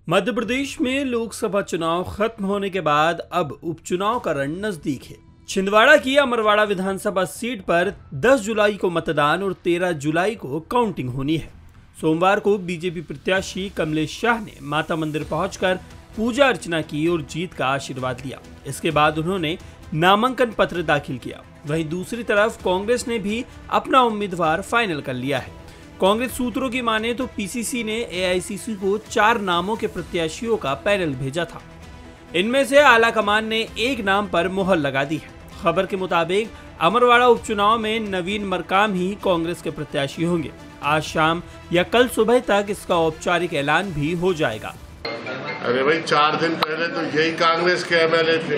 मध्य प्रदेश में लोकसभा चुनाव खत्म होने के बाद अब उपचुनाव का रण नजदीक है। छिंदवाड़ा की अमरवाड़ा विधानसभा सीट पर 10 जुलाई को मतदान और 13 जुलाई को काउंटिंग होनी है। सोमवार को बीजेपी प्रत्याशी कमलेश शाह ने माता मंदिर पहुंचकर पूजा अर्चना की और जीत का आशीर्वाद लिया। इसके बाद उन्होंने नामांकन पत्र दाखिल किया। वहीं दूसरी तरफ कांग्रेस ने भी अपना उम्मीदवार फाइनल कर लिया है। कांग्रेस सूत्रों की माने तो पीसीसी ने एआईसीसी को 4 नामों के प्रत्याशियों का पैनल भेजा था। इनमें से आला कमान ने एक नाम पर मुहर लगा दी है। खबर के मुताबिक अमरवाड़ा उपचुनाव में नवीन मरकाम ही कांग्रेस के प्रत्याशी होंगे। आज शाम या कल सुबह तक इसका औपचारिक ऐलान भी हो जाएगा। अरे भाई 4 दिन पहले तो यही कांग्रेस के एमएलए थे,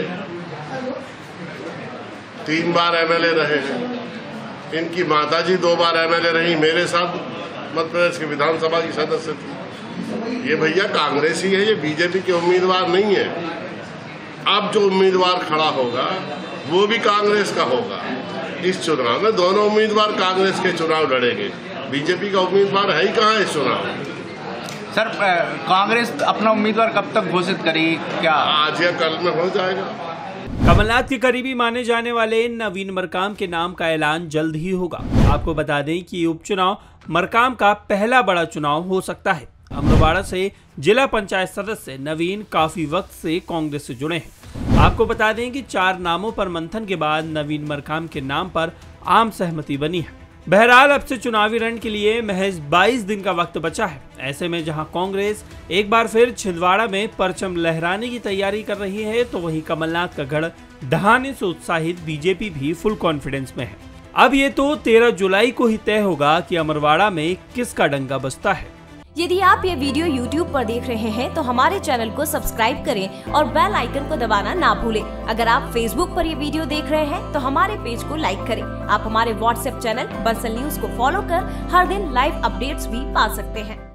3 बार एमएलए रहे हैं। इनकी माताजी 2 बार एमएलए रही, मेरे साथ मध्य प्रदेश की विधानसभा की सदस्य थी। ये भैया कांग्रेस ही है, ये बीजेपी के उम्मीदवार नहीं है। अब जो उम्मीदवार खड़ा होगा वो भी कांग्रेस का होगा। इस चुनाव में दोनों उम्मीदवार कांग्रेस के चुनाव लड़ेंगे। बीजेपी का उम्मीदवार है ही कहाँ इस चुनाव में। सर, कांग्रेस अपना उम्मीदवार कब तक घोषित करेगी? क्या आज या कल में हो जाएगा? कमलनाथ के करीबी माने जाने वाले नवीन मरकाम के नाम का ऐलान जल्द ही होगा। आपको बता दें कि उपचुनाव मरकाम का पहला बड़ा चुनाव हो सकता है। अमरवाड़ा से जिला पंचायत सदस्य नवीन काफी वक्त से कांग्रेस से जुड़े हैं। आपको बता दें कि 4 नामों पर मंथन के बाद नवीन मरकाम के नाम पर आम सहमति बनी है। बहरहाल अब से चुनावी रण के लिए महज 22 दिन का वक्त बचा है। ऐसे में जहां कांग्रेस एक बार फिर छिंदवाड़ा में परचम लहराने की तैयारी कर रही है, तो वहीं कमलनाथ का गढ़ ढहाने से उत्साहित बीजेपी भी फुल कॉन्फिडेंस में है। अब ये तो 13 जुलाई को ही तय होगा कि अमरवाड़ा में किसका डंका बजता है। यदि आप ये वीडियो YouTube पर देख रहे हैं तो हमारे चैनल को सब्सक्राइब करें और बेल आइकन को दबाना ना भूलें। अगर आप Facebook पर ये वीडियो देख रहे हैं तो हमारे पेज को लाइक करें। आप हमारे WhatsApp चैनल बंसल न्यूज को फॉलो कर हर दिन लाइव अपडेट्स भी पा सकते हैं।